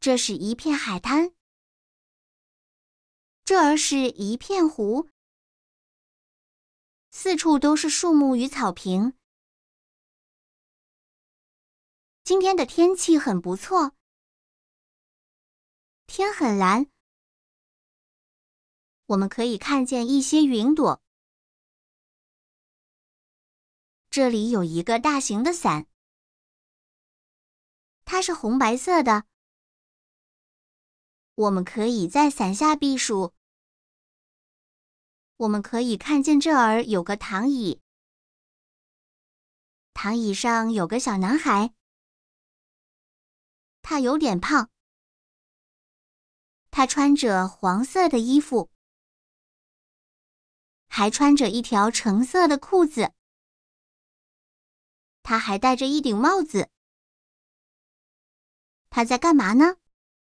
这是一片海滩，这儿是一片湖，四处都是树木与草坪。今天的天气很不错，天很蓝，我们可以看见一些云朵。这里有一个大型的伞，它是红白色的，我们可以在伞下避暑。我们可以看见这儿有个躺椅，躺椅上有个小男孩，他有点胖，他穿着黄色的衣服，还穿着一条橙色的裤子，他还戴着一顶帽子。他在干嘛呢？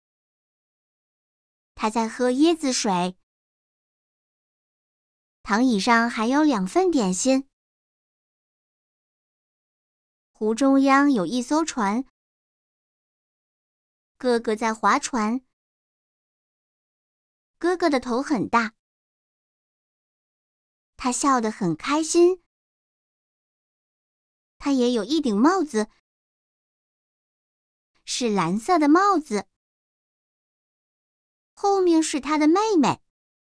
他在喝椰子水。躺椅上还有2份点心。湖中央有一艘船，哥哥在划船。哥哥的头很大，他笑得很开心。他也有一顶帽子，是蓝色的帽子。后面是他的妹妹，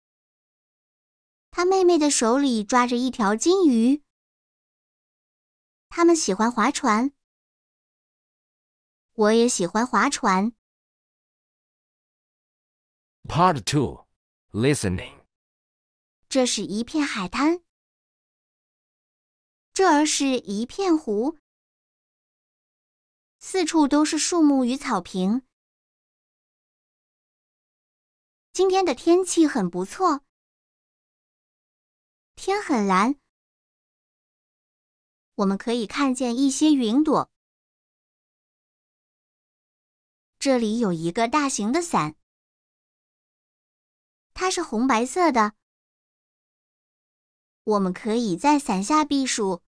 他妹妹的手里抓着一条金鱼。他们喜欢划船，我也喜欢划船。 Part 2 Listening 这是一片海滩，这儿是一片湖，四处都是树木与草坪。今天的天气很不错，天很蓝，我们可以看见一些云朵。这里有一个大型的伞，它是红白色的，我们可以在伞下避暑。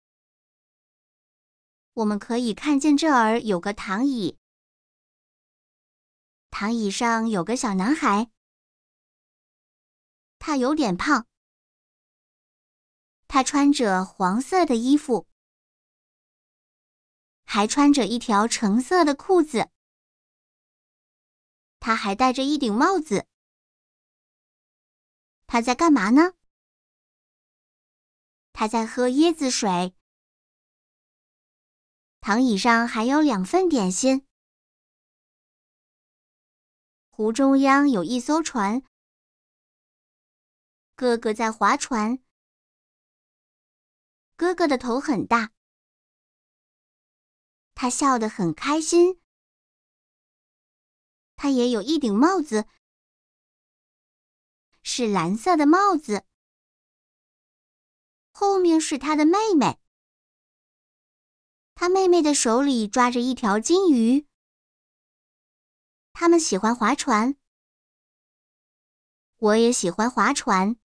我们可以看见这儿有个躺椅，躺椅上有个小男孩，他有点胖，他穿着黄色的衣服，还穿着一条橙色的裤子，他还戴着一顶帽子。他在干嘛呢？他在喝椰子水。躺椅上还有2份点心。湖中央有一艘船，哥哥在划船。哥哥的头很大，他笑得很开心。他也有一顶帽子，是蓝色的帽子。后面是他的妹妹，他妹妹的手里抓着一条金鱼。他们喜欢划船，我也喜欢划船。